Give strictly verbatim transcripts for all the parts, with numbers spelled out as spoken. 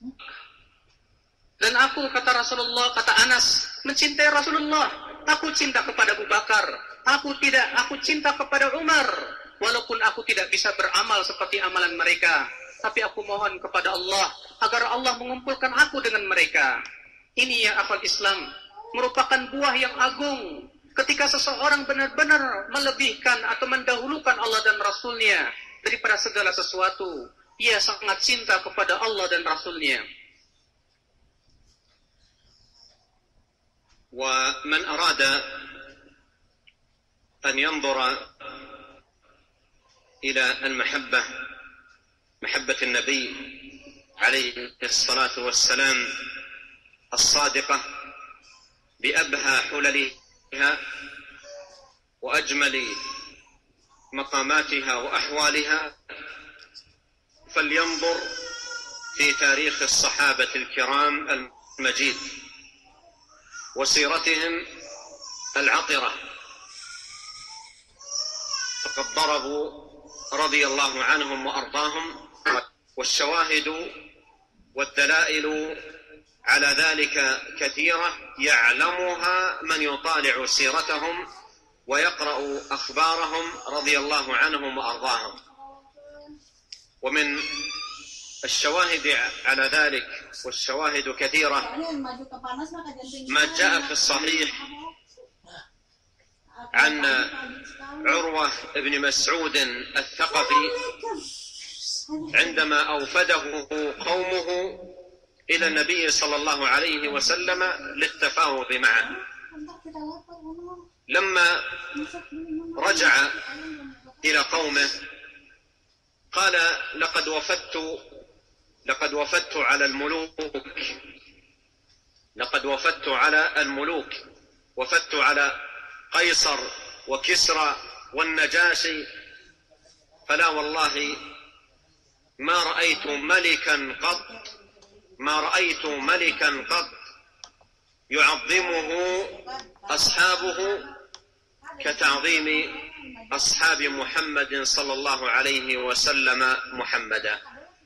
Dan aku, kata Rasulullah, kata Anas, mencintai Rasulullah. Aku cinta kepada Abu Bakar. Aku tidak, aku cinta kepada Umar. Walaupun aku tidak bisa beramal seperti amalan mereka, tapi aku mohon kepada Allah agar Allah mengumpulkan aku dengan mereka. Ini ya akal Islam, merupakan buah yang agung. Ketika seseorang benar-benar melebihkan atau mendahulukan Allah dan Rasulnya daripada segala sesuatu, ia sangat cinta kepada Allah dan Rasulnya. ومن أراد أن ينظر إلى المحبة محبة النبي عليه الصلاة والسلام الصادقة بأبهى حللها وأجمل مقاماتها وأحوالها فلينظر في تاريخ الصحابة الكرام المجيد وسيرتهم العطرة، فقد ضربوا رضي الله عنهم وأرضاهم، والشواهد والدلائل على ذلك كثيرة يعلمها من يطالع سيرتهم ويقرأ أخبارهم رضي الله عنهم وأرضاهم. ومن الشواهد على ذلك، والشواهد كثيرة، ما جاء في الصحيح عن عروة بن مسعود الثقفي عندما أوفده قومه إلى النبي صلى الله عليه وسلم للتفاوض معه، لما رجع إلى قومه قال: لقد وفدت لقد وفدت على الملوك لقد وفدت على الملوك وفدت على قيصر وكسرى والنجاشي، فلا والله ما رأيت ملكا قط ما رأيت ملكا قط يعظمه أصحابه كتعظيم أصحاب محمد صلى الله عليه وسلم محمدا.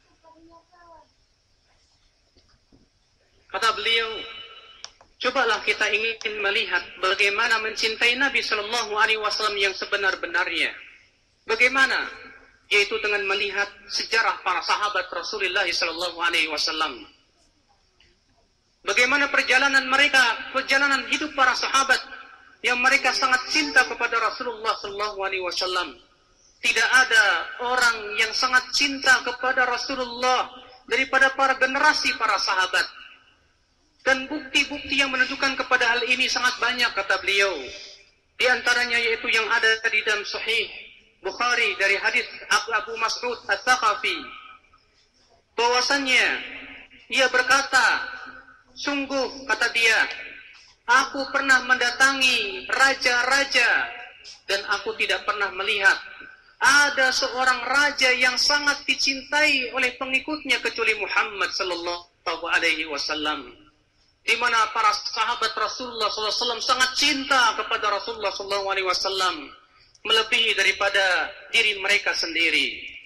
Kata beliau, cobalah kita ingin melihat bagaimana mencintai Nabi Shallallahu Alaihi Wasallam yang sebenar-benarnya. Bagaimana? Yaitu dengan melihat sejarah para sahabat Rasulullah Shallallahu Alaihi Wasallam. Bagaimana perjalanan mereka, perjalanan hidup para sahabat yang mereka sangat cinta kepada Rasulullah Shallallahu Alaihi Wasallam. Tidak ada orang yang sangat cinta kepada Rasulullah daripada para generasi para sahabat. Dan bukti-bukti yang menunjukkan kepada hal ini sangat banyak, kata beliau. Di antaranya yaitu yang ada di dalam Sahih Bukhari dari hadis Abu Mas'ud Ats-Tsaqafi, bahwasannya ia berkata, sungguh, kata dia, aku pernah mendatangi raja-raja dan aku tidak pernah melihat ada seorang raja yang sangat dicintai oleh pengikutnya kecuali Muhammad sallallahu alaihi wasallam, di mana para sahabat Rasulullah sallallahu alaihi wasallam sangat cinta kepada Rasulullah sallallahu alaihi wasallam melebihi daripada diri mereka sendiri.